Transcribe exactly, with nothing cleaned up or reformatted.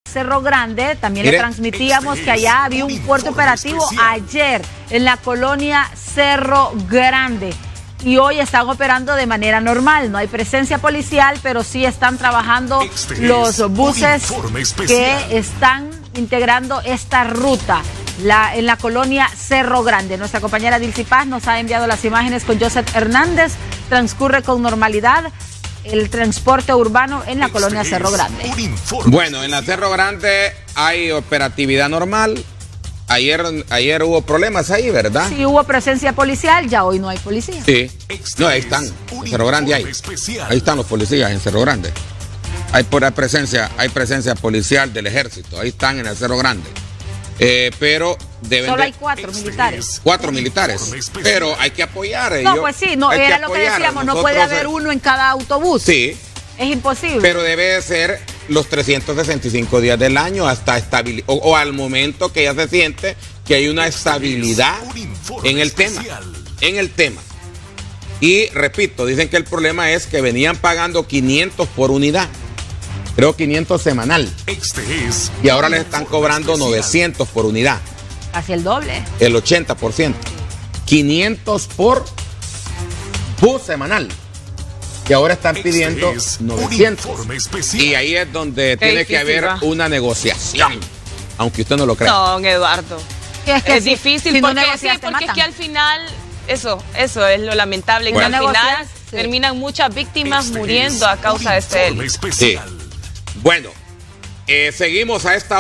Cerro Grande, también Mire, le transmitíamos que allá había un fuerte operativo ayer en la colonia Cerro Grande y hoy están operando de manera normal. No hay presencia policial, pero sí están trabajando los buses que están integrando esta ruta la, en la colonia Cerro Grande. Nuestra compañera Dilcy Paz nos ha enviado las imágenes con Joseph Hernández. Transcurre con normalidad el transporte urbano en la este colonia Cerro Grande. Bueno, en la Cerro Grande hay operatividad normal. Ayer, ayer hubo problemas ahí, ¿verdad? Sí, hubo presencia policial, ya hoy no hay policía. Sí, no, ahí están, en Cerro Grande hay. Ahí están los policías en Cerro Grande. Hay por presencia, hay presencia policial del ejército, ahí están en el Cerro Grande. Eh, pero deben Solo de... hay cuatro militares. Cuatro militares. Pero hay que apoyar. No, yo, pues sí, no, era lo que decíamos, no puede haber uno en cada autobús. Sí. Es imposible. Pero debe de ser los trescientos sesenta y cinco días del año hasta estabilidad, o, o al momento que ya se siente que hay una estabilidad en el tema. En el tema. Y repito, dicen que el problema es que venían pagando quinientos por unidad. Creo quinientos semanal. Este es y ahora les están cobrando novecientos por unidad. Casi el doble. El ochenta por ciento. quinientos por bus semanal. Y ahora están pidiendo novecientos. Y ahí es donde Qué tiene que difícil, haber va. una negociación. Aunque usted no lo crea. No, don Eduardo. Es, que Es si, difícil si no porque, negocias, sí, te porque es matan. que al final, eso, eso es lo lamentable, Bueno. que al final Negocias, sí. terminan muchas víctimas Este muriendo es a causa un de este informe delito. Sí. especial. Bueno, eh, seguimos a esta